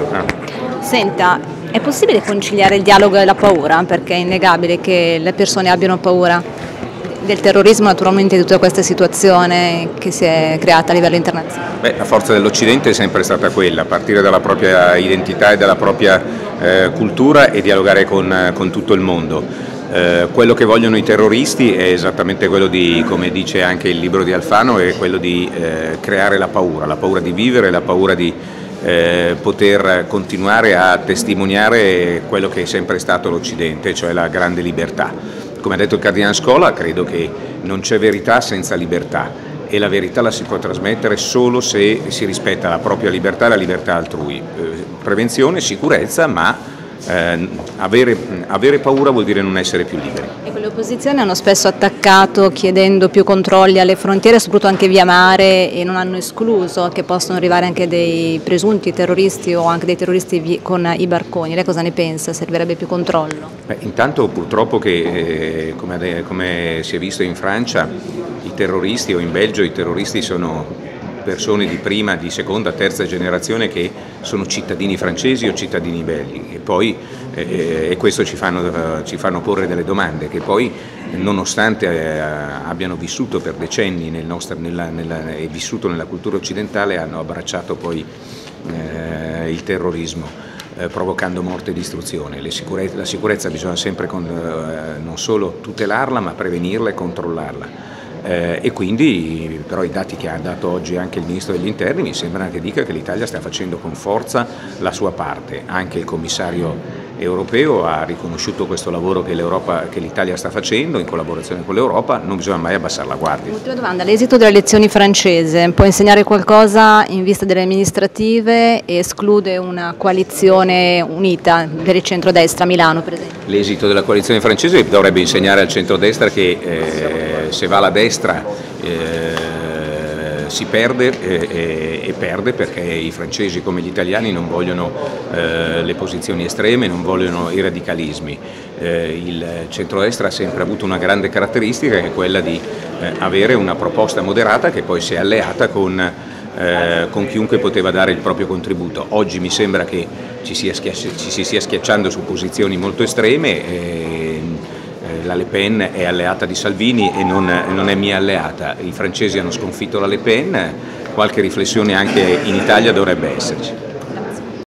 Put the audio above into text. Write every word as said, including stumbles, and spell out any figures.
Ah. Senta, è possibile conciliare il dialogo e la paura? Perché è innegabile che le persone abbiano paura del terrorismo, naturalmente di tutta questa situazione che si è creata a livello internazionale. Beh, la forza dell'Occidente è sempre stata quella, partire dalla propria identità e dalla propria eh, cultura e dialogare con, con tutto il mondo. Eh, quello che vogliono i terroristi è esattamente quello di, come dice anche il libro di Alfano, è quello di eh, creare la paura, la paura di vivere, la paura di eh, poter continuare a testimoniare quello che è sempre stato l'Occidente, cioè la grande libertà. Come ha detto il Cardinale Scola, credo che non c'è verità senza libertà e la verità la si può trasmettere solo se si rispetta la propria libertà e la libertà altrui. Eh, prevenzione, sicurezza, ma eh, avere, avere paura vuol dire non essere più liberi. Ecco, le opposizioni hanno spesso attaccato chiedendo più controlli alle frontiere, soprattutto anche via mare, e non hanno escluso che possono arrivare anche dei presunti terroristi o anche dei terroristi con i barconi. Lei cosa ne pensa? Servirebbe più controllo? Beh, intanto purtroppo che, eh, come, come si è visto in Francia, i terroristi o in Belgio i terroristi sono persone di prima, di seconda, terza generazione che sono cittadini francesi o cittadini belgi e poi eh, e questo ci fanno, ci fanno porre delle domande che poi nonostante eh, abbiano vissuto per decenni nel nostro, nella, nella, e vissuto nella cultura occidentale hanno abbracciato poi eh, il terrorismo eh, provocando morte e distruzione. Le sicurezza, la sicurezza bisogna sempre con, eh, non solo tutelarla ma prevenirla e controllarla. Eh, e quindi però i dati che ha dato oggi anche il Ministro degli Interni mi sembra che dica che l'Italia sta facendo con forza la sua parte. Anche il commissario europeo ha riconosciuto questo lavoro che l'Italia sta facendo in collaborazione con l'Europa, non bisogna mai abbassare la guardia. Ultima domanda, l'esito delle elezioni francese può insegnare qualcosa in vista delle amministrative e esclude una coalizione unita per il centrodestra a Milano per esempio? L'esito della coalizione francese dovrebbe insegnare al centrodestra che eh, se va alla destra eh, si perde eh, e perde perché i francesi come gli italiani non vogliono eh, le posizioni estreme, non vogliono i radicalismi. Eh, il centrodestra ha sempre avuto una grande caratteristica che è quella di eh, avere una proposta moderata che poi si è alleata con, eh, con chiunque poteva dare il proprio contributo. Oggi mi sembra che ci, sia ci si stia schiacciando su posizioni molto estreme. Eh, La Le Pen è alleata di Salvini e non, non è mia alleata. I francesi hanno sconfitto la Le Pen, qualche riflessione anche in Italia dovrebbe esserci.